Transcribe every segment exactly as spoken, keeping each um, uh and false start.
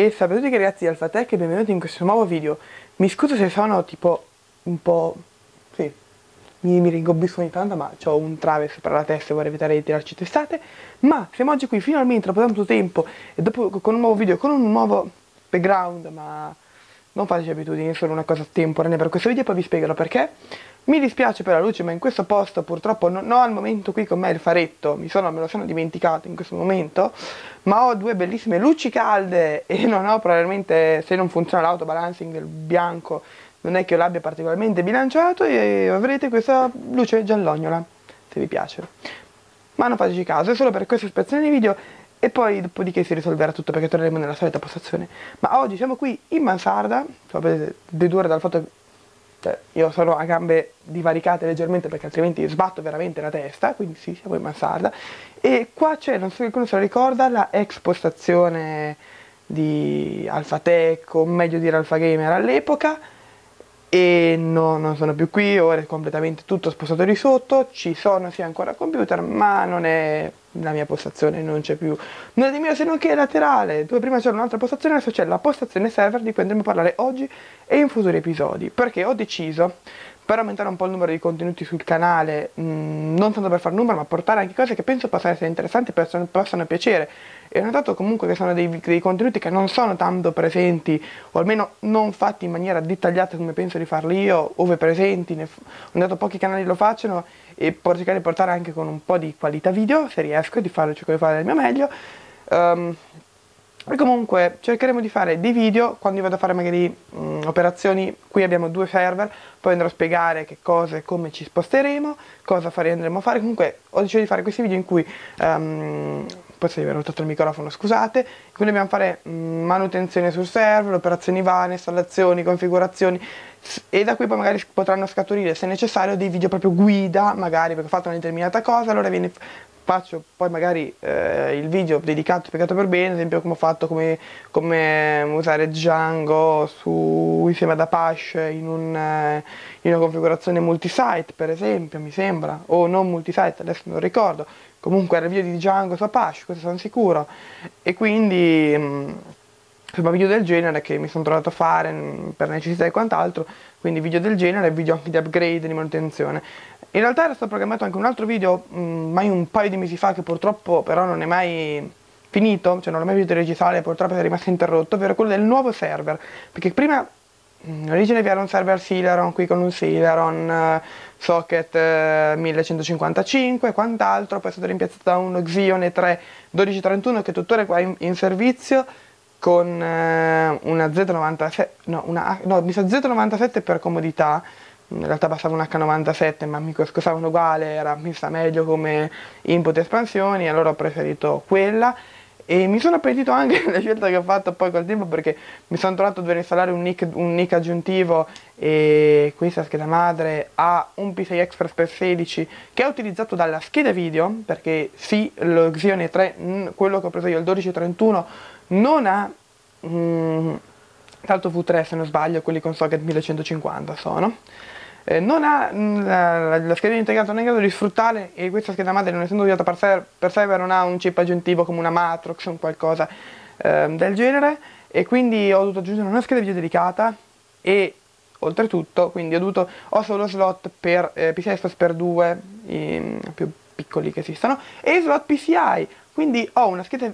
E salve a tutti ragazzi di Alphatec e benvenuti in questo nuovo video. Mi scuso se sono tipo un po'... sì, mi, mi ringobbisco ogni tanto, ma ho un trave sopra la testa e vorrei evitare di tirarci testate. Ma siamo oggi qui finalmente dopo tanto tempo e dopo con un nuovo video, con un nuovo background, ma non fateci abitudini, è solo una cosa temporanea per questo video e poi vi spiegherò perché. Mi dispiace per la luce, ma in questo posto purtroppo non ho al momento qui con me il faretto, mi sono, me lo sono dimenticato in questo momento, ma ho due bellissime luci calde e non ho probabilmente, se non funziona l'autobalancing del bianco, non è che io l'abbia particolarmente bilanciato e avrete questa luce giallognola, se vi piace. Ma non fateci caso, è solo per questa ispezione di video e poi dopodiché si risolverà tutto perché torneremo nella solita postazione. Ma oggi siamo qui in mansarda, come potete dedurre dal fatto che io sono a gambe divaricate leggermente perché altrimenti sbatto veramente la testa, quindi sì, siamo in mansarda. E qua c'è, non so se qualcuno se lo ricorda, la ex postazione di Alphatec, o meglio dire Alpha Gamer all'epoca, e no, non sono più qui, ora è completamente tutto spostato di sotto, ci sono sì ancora computer, ma non è la mia postazione, non c'è più nulla di mio se non che laterale, dove prima c'era un'altra postazione, adesso c'è la postazione server di cui andremo a parlare oggi e in futuri episodi, perché ho deciso, per aumentare un po' il numero di contenuti sul canale, mh, non tanto per far numero, ma portare anche cose che penso possano essere interessanti e possano, possano piacere. E ho notato comunque che sono dei, dei contenuti che non sono tanto presenti, o almeno non fatti in maniera dettagliata come penso di farli io, ove presenti, ne ho notato pochi canali lo facciano, e per cercare di portare anche con un po' di qualità video, se riesco, di farlo, cerco di fare del mio meglio. Um, E comunque cercheremo di fare dei video quando io vado a fare magari mh, operazioni. Qui abbiamo due server, poi andrò a spiegare che cosa e come ci sposteremo, cosa fare, andremo a fare. Comunque ho deciso di fare questi video in cui um, posso aver ruotato il microfono, scusate, in cui dobbiamo fare mh, manutenzione sul server, operazioni varie, installazioni, configurazioni, e da qui poi magari potranno scaturire, se necessario, dei video proprio guida, magari perché ho fatto una determinata cosa, allora viene faccio poi magari eh, il video dedicato, spiegato per bene, ad esempio come ho fatto, come, come usare Django su, insieme ad Apache in, un, eh, in una configurazione multisite, per esempio, mi sembra, o non multisite, adesso non ricordo, comunque era il video di Django su Apache, questo sono sicuro, e quindi mh, insomma video del genere che mi sono trovato a fare mh, per necessità e quant'altro, quindi video del genere e video anche di upgrade, di manutenzione. In realtà era stato programmato anche un altro video, mh, mai un paio di mesi fa, che purtroppo però non è mai finito, cioè non l'ho mai potuto registrare, purtroppo è rimasto interrotto, ovvero quello del nuovo server, perché prima mh, in origine vi era un server Celeron, qui con un Celeron, uh, socket uh, millecentocinquantacinque e quant'altro, poi è stato rimpiazzato da uno Xeon E tre dodici trentuno che tuttora è qua in, in servizio, con uh, una Z novantasette, no, una, no, mi sa Z novantasette per comodità. In realtà passava un H novantasette, ma mi costavano uguale, era messa meglio come input espansioni, allora ho preferito quella. E mi sono pentito anche della scelta che ho fatto poi col tempo, perché mi sono trovato a dover installare un NIC, un NIC aggiuntivo, e questa scheda madre ha un P C I Express per sedici che è utilizzato dalla scheda video, perché sì, lo Xeon E tre, quello che ho preso io, il dodici trentuno, non ha mm, salto V tre se non sbaglio, quelli con socket millecentocinquanta sono. Eh, non ha la, la scheda integrata, non è in grado di sfruttare, e questa scheda madre, non essendo usata per server, per server, non ha un chip aggiuntivo come una Matrox o qualcosa eh, del genere, e quindi ho dovuto aggiungere una scheda video dedicata. E oltretutto quindi ho dovuto ho solo slot per eh, P C I Express per due, i più piccoli che esistono, e slot P C I, quindi ho una scheda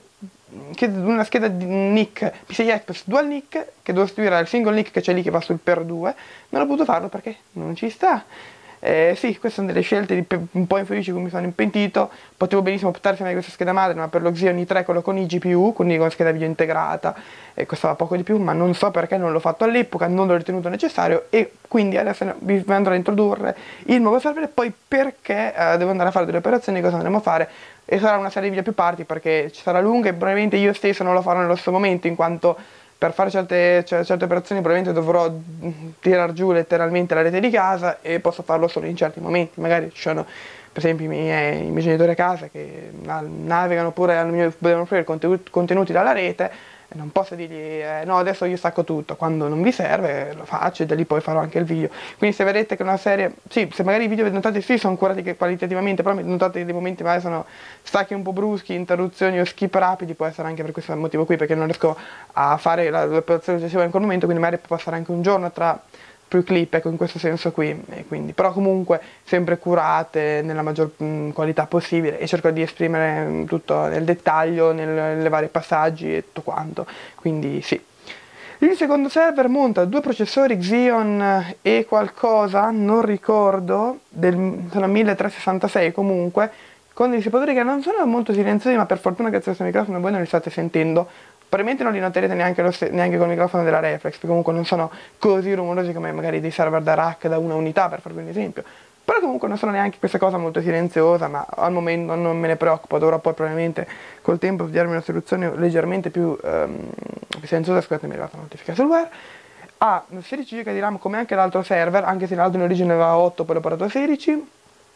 una scheda di NIC P C I Express dual NIC che devo sostituire al single NIC che c'è lì che va sul per due. Non ho potuto farlo perché non ci sta. Eh, sì, queste sono delle scelte di un po' infelici cui mi sono impentito. Potevo benissimo optare per questa scheda madre, ma per lo Xeon i tre, quello con i G P U, quindi con scheda video integrata, e costava poco di più, ma non so perché non l'ho fatto all'epoca, non l'ho ritenuto necessario, e quindi adesso vi andrò a introdurre il nuovo server e poi perché eh, devo andare a fare delle operazioni, cosa andremo a fare. E sarà una serie di video più parti perché ci sarà lunga e probabilmente io stesso non lo farò nello stesso momento, in quanto per fare certe, certe operazioni probabilmente dovrò tirar giù letteralmente la rete di casa, e posso farlo solo in certi momenti. Magari ci sono per esempio i miei, i miei genitori a casa che navigano pure, devono offrire contenuti, contenuti dalla rete, e non posso dirgli eh, no adesso io stacco tutto, quando non vi serve lo faccio e da lì poi farò anche il video. Quindi se vedete che una serie, sì, se magari i video notate sì sono curati qualitativamente, però notate dei momenti magari sono stacchi un po' bruschi, interruzioni o skip rapidi, può essere anche per questo motivo qui, perché non riesco a fare l'operazione successiva in quel momento, quindi magari può passare anche un giorno tra più clip, ecco, in questo senso qui, e quindi, però comunque sempre curate nella maggior mh, qualità possibile, e cerco di esprimere mh, tutto nel dettaglio, nel, nelle varie passaggi e tutto quanto, quindi sì. Il secondo server monta due processori Xeon e qualcosa, non ricordo, del, sono milletrecentosessantasei comunque, con dissipatori che non sono molto silenziosi, ma per fortuna grazie a questo microfono voi non li state sentendo. Probabilmente non li noterete neanche, lo neanche col microfono della Reflex, perché comunque non sono così rumorosi come magari dei server da rack da una unità, per farvi un esempio. Però comunque non sono neanche questa cosa molto silenziosa, ma al momento non me ne preoccupo, dovrò poi probabilmente col tempo studiarmi una soluzione leggermente più, um, più silenziosa. Scusate, mi è arrivata una notifica sul web. Ha sedici giga di RAM come anche l'altro server, anche se l'altro in origine aveva otto, poi l'ho portato a sedici.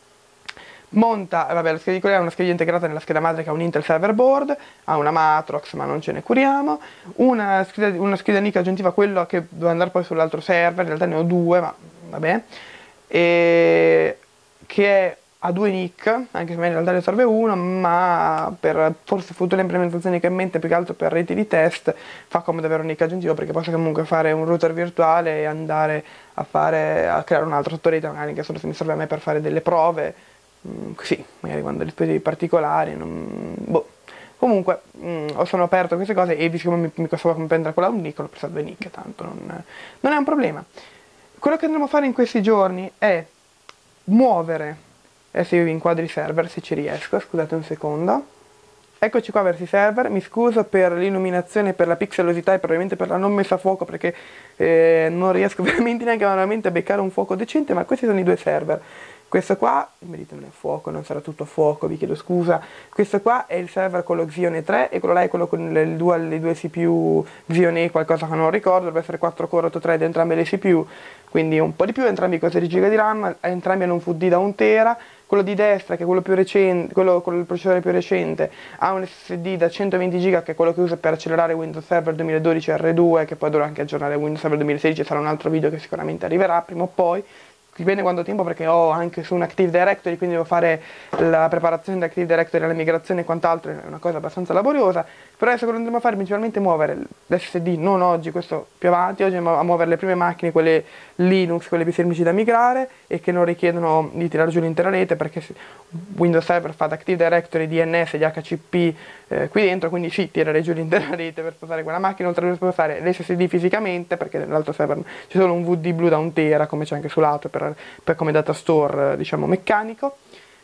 Monta, vabbè, la scheda di quella è una scheda integrata nella scheda madre che ha un Intel Server Board, ha una Matrox ma non ce ne curiamo, una scheda, una scheda N I C aggiuntiva a quello che doveva andare poi sull'altro server, in realtà ne ho due, ma vabbè, e che è a due N I C, anche se in realtà ne serve uno, ma per forse future implementazioni che ho in mente, più che altro per reti di test, fa comodo avere un N I C aggiuntivo, perché posso comunque fare un router virtuale e andare a, fare, a creare un altro sottorete, magari che solo se mi serve a me per fare delle prove. Sì, magari quando le spese particolari, non... boh. Comunque, mh, sono aperto a queste cose, e visto che mi, mi costava come prendere quella un N I C, l'ho presa due N I C, tanto non, non è un problema. Quello che andremo a fare in questi giorni è muovere, adesso io vi inquadro i server se ci riesco, scusate un secondo. Eccoci qua verso i server, mi scuso per l'illuminazione, per la pixelosità e probabilmente per la non messa a fuoco, perché eh, non riesco veramente neanche manualmente a beccare un fuoco decente, ma questi sono i due server. Questo qua, mi dite non è fuoco, non sarà tutto a fuoco, vi chiedo scusa. Questo qua è il server con lo Xeon E tre e quello là è quello con le due, le due C P U Xeon E, qualcosa che non ricordo, dovrebbe essere quattro core otto thread entrambe le C P U, quindi un po' di più, entrambi con sedici giga di RAM, entrambi hanno un V D da un tera. Quello di destra, che è quello più recente, quello con il processore più recente, ha un S S D da centoventi giga, che è quello che uso per accelerare Windows Server duemiladodici R due, che poi dovrò anche aggiornare Windows Server duemilasedici, sarà un altro video che sicuramente arriverà prima o poi. Dipende quanto tempo, perché ho anche su un Active Directory, quindi devo fare la preparazione di Active Directory, la migrazione e quant'altro, è una cosa abbastanza laboriosa. Però adesso quello che andremo a fare principalmente è muovere l'S S D, non oggi, questo più avanti, oggi andiamo a muovere le prime macchine, quelle Linux, quelle più semplici da migrare e che non richiedono di tirare giù l'intera rete, perché Windows Server fa da Active Directory, D N S, D H C P eh, qui dentro, quindi sì, tirare giù l'intera rete per spostare quella macchina, oltre a spostare l'S S D fisicamente, perché nell'altro server c'è solo un V D blu da un tera, come c'è anche sull'altro, per, per come data store, diciamo, meccanico.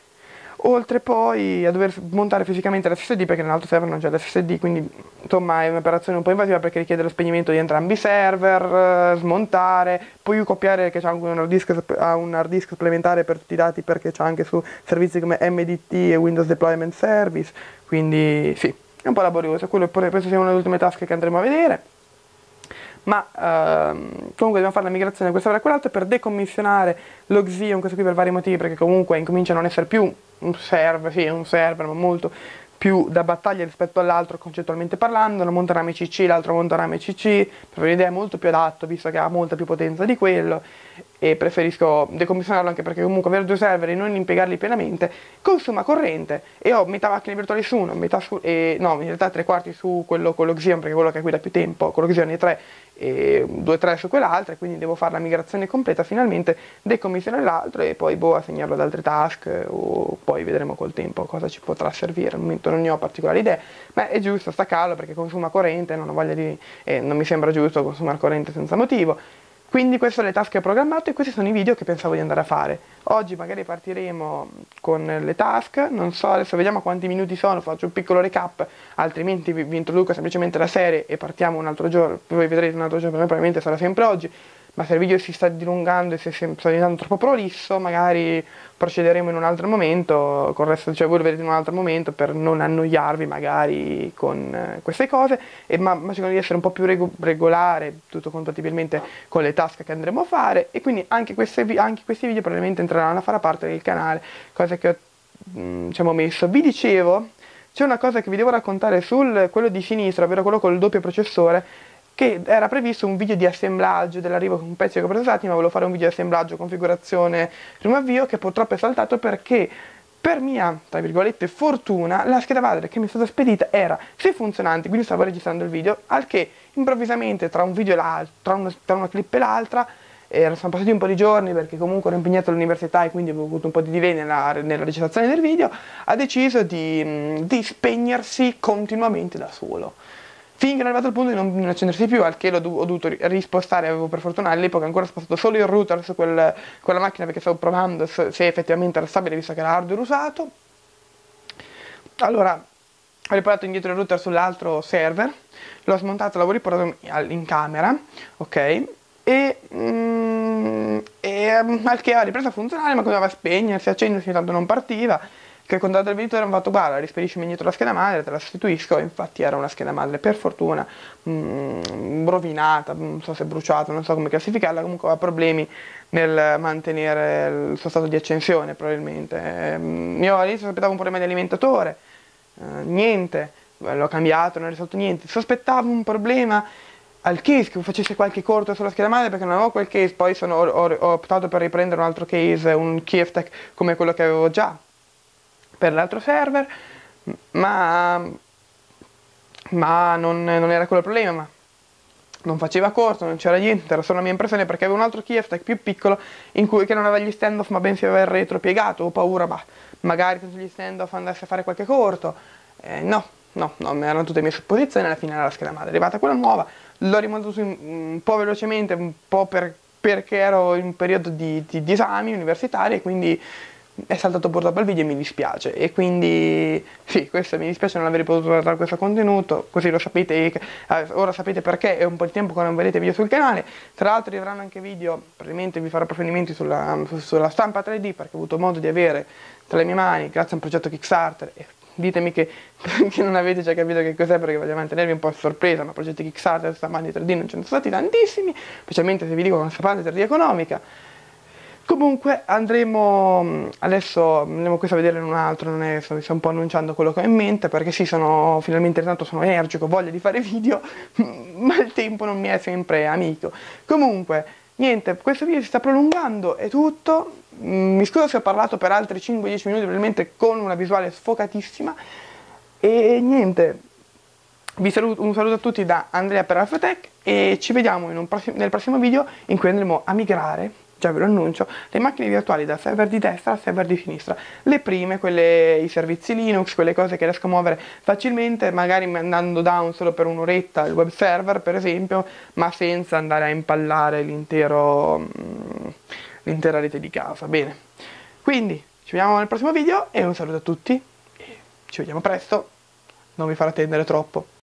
Oltre poi a dover montare fisicamente l'S S D, perché nell'altro server non c'è l'S S D, quindi insomma è un'operazione un po' invasiva, perché richiede lo spegnimento di entrambi i server, smontare, poi copiare, che c'è anche un hard disk, un hard disk supplementare per tutti i dati, perché c'è anche su servizi come M D T e Windows Deployment Service, quindi sì, è un po' laborioso. Quello penso sia una delle ultime task che andremo a vedere. Ma ehm, comunque dobbiamo fare la migrazione da questo server a quell'altro per decommissionare lo Xeon, questo qui per vari motivi, perché comunque incomincia a non essere più un server, sì, è un server, ma molto più da battaglia rispetto all'altro concettualmente parlando. Uno monta rame C C, l'altro monta rame C C, per un'idea è molto più adatto, visto che ha molta più potenza di quello, e preferisco decommissionarlo, anche perché comunque avere due server e non impiegarli pienamente consuma corrente, e ho metà macchine virtuali su uno, metà su, e, no, in realtà tre quarti su quello con lo Xeon, perché è quello che guida più tempo, con lo Xeon E tre, e due tre su quell'altra, e quindi devo fare la migrazione completa finalmente, decommissionare l'altro e poi boh, assegnarlo ad altre task, o poi vedremo col tempo cosa ci potrà servire. Al momento non ne ho particolari idee, ma è giusto staccarlo perché consuma corrente, non ho voglia di, eh, non mi sembra giusto consumare corrente senza motivo. Quindi queste sono le task che ho programmato e questi sono i video che pensavo di andare a fare. Oggi magari partiremo con le task, non so, adesso vediamo quanti minuti sono, faccio un piccolo recap, altrimenti vi, vi introduco semplicemente la serie e partiamo un altro giorno, poi vedrete un altro giorno, per me probabilmente sarà sempre oggi, ma se il video si sta dilungando e se sta diventando troppo prolisso, magari procederemo in un altro momento, con il resto, cioè voi lo vedete in un altro momento, per non annoiarvi magari con eh, queste cose, e, ma, ma cerco di essere un po' più rego regolare, tutto compatibilmente con le task che andremo a fare, e quindi anche, queste, anche questi video probabilmente entreranno a fare parte del canale, cosa che ho mh, diciamo, messo. Vi dicevo, c'è una cosa che vi devo raccontare sul quello di sinistra, ovvero quello col doppio processore, che era previsto un video di assemblaggio dell'arrivo con pezzi che ho processati, ma volevo fare un video di assemblaggio, configurazione, primo avvio, che purtroppo è saltato perché per mia, tra virgolette, fortuna, la scheda madre che mi è stata spedita era sì funzionante, quindi stavo registrando il video, al che improvvisamente tra un video e l'altro, tra, una, tra una clip e l'altra, eh, sono passati un po' di giorni perché comunque ero impegnato all'università e quindi avevo avuto un po' di delay nella, nella registrazione del video, ha deciso di, di spegnersi continuamente da solo. Finché non è arrivato al punto di non, non accendersi più, al che l'ho ho dovuto rispostare, avevo per fortuna all'epoca ancora spostato solo il router su quel, quella macchina perché stavo provando se, se effettivamente era stabile visto che era hardware usato. Allora, ho riportato indietro il router sull'altro server, l'ho smontato, l'avevo riportato in camera, ok? E, mm, e al che ha ripreso a funzionare, ma continuava a spegnersi, accendersi, tanto non partiva. Che ho contattato il venditore e mi ha fatto guarda, rispediscimi indietro la scheda madre, te la sostituisco. E infatti era una scheda madre per fortuna mh, rovinata, non so se bruciata, non so come classificarla, comunque aveva problemi nel mantenere il suo stato di accensione probabilmente. Ehm, io all'inizio sospettavo un problema di alimentatore, eh, niente, l'ho cambiato, non ho risolto niente, sospettavo un problema al case, che facesse qualche corto sulla scheda madre perché non avevo quel case, poi sono, ho, ho, ho optato per riprendere un altro case, un Kiev-Tech come quello che avevo già per l'altro server, ma, ma non, non era quello il problema, ma non faceva corto, non c'era niente, era solo la mia impressione perché avevo un altro Kiev-Tech più piccolo in cui, che non aveva gli stand-off ma bensì aveva il retro piegato, ho paura, ma magari senza gli stand-off andasse a fare qualche corto, eh, no, no, no, erano tutte le mie supposizioni, alla fine era la scheda madre, è arrivata quella nuova, l'ho rimontato su un po' velocemente, un po' per, perché ero in un periodo di, di, di esami universitari e quindi è saltato purtroppo il video e mi dispiace, e quindi sì, questo mi dispiace non aver potuto trattare questo contenuto, così lo sapete, eh, ora sapete perché è un po' di tempo che non vedete video sul canale. Tra l'altro arriveranno anche video, probabilmente vi farò approfondimenti sulla, sulla stampa tre D perché ho avuto modo di avere tra le mie mani, grazie a un progetto Kickstarter, e ditemi che, che non avete già capito che cos'è perché voglio mantenervi un po' a sorpresa, ma progetti Kickstarter, stampanti tre D non ce ne sono stati tantissimi, specialmente se vi dico una stampante tre D economica. Comunque andremo, adesso andremo questo a vedere in un altro, non è, sto, sto un po' annunciando quello che ho in mente, perché sì, sono finalmente tanto sono energico, ho voglia di fare video, ma il tempo non mi è sempre amico. Comunque, niente, questo video si sta prolungando, è tutto, mi scuso se ho parlato per altri cinque dieci minuti, probabilmente con una visuale sfocatissima, e niente, vi saluto, un saluto a tutti da Andrea per Alphatech, e ci vediamo in un prossimo, nel prossimo video in cui andremo a migrare, già ve lo annuncio, le macchine virtuali dal server di destra al server di sinistra. Le prime, quelle, i servizi Linux, quelle cose che riesco a muovere facilmente, magari andando down solo per un'oretta il web server, per esempio, ma senza andare a impallare l'intero, l'intera rete di casa. Bene, quindi ci vediamo nel prossimo video e un saluto a tutti e ci vediamo presto, non vi farò attendere troppo.